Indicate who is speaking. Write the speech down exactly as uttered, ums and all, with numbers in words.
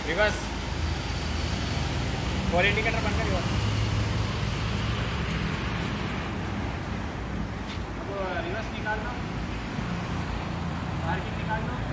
Speaker 1: Reverse, for indicator बंद कर reverse. अब रिवर्स निकाल लो, मार्किंग निकाल लो।